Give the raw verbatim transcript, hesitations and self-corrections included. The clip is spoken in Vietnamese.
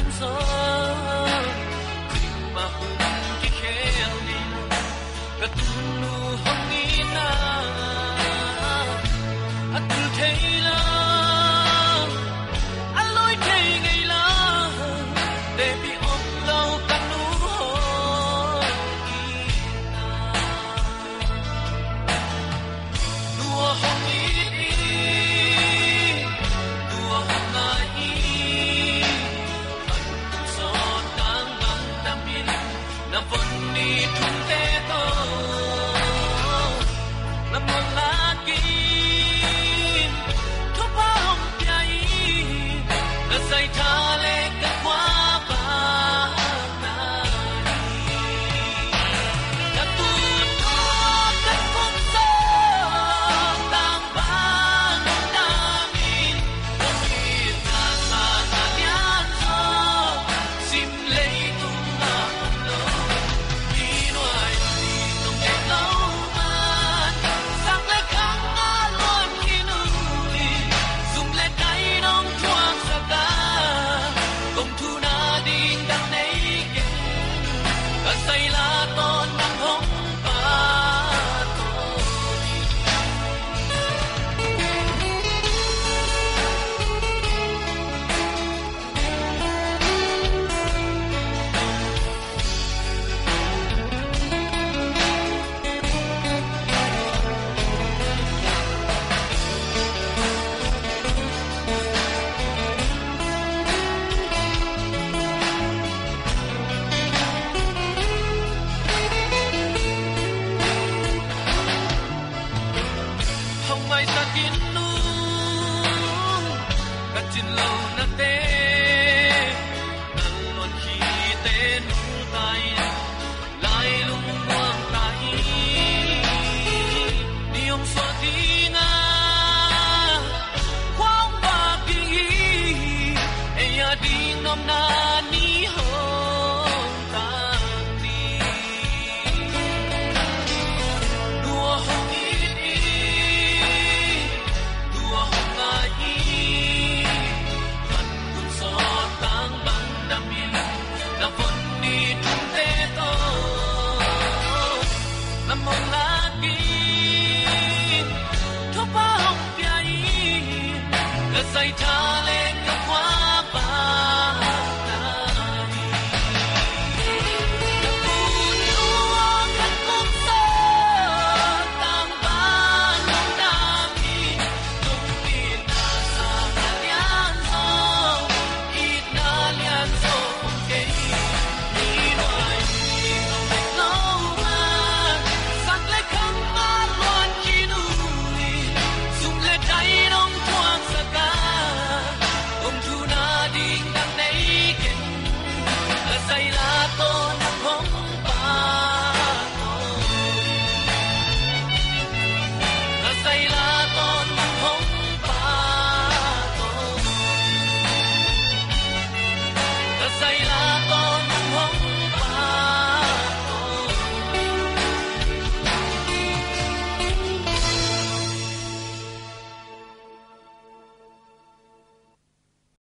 gió mà hùng cái khéo đi cả tung nu hong nghĩ na à từ thế là à lối thế ngày là để bị ôm lâu cả nu hong nua hong nghĩ nua hong ngại na vốn đi thung tê to na một lá kín thua bao nhảy na say tha lệ cả quá ba na na tuột thua cả cuộc sống tang ban na min na min na sa na lian so sim lấy say tha